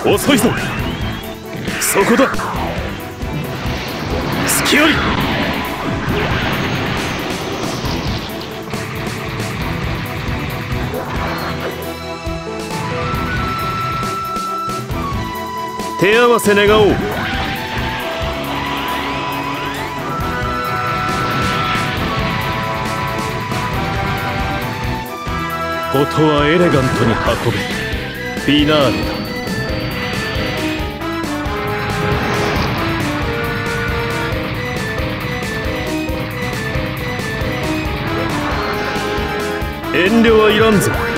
遅いぞ。そこだ。隙あり。手合わせ願おう。事はエレガントに運べ。フィナーレだ。遠慮はいらんぞ。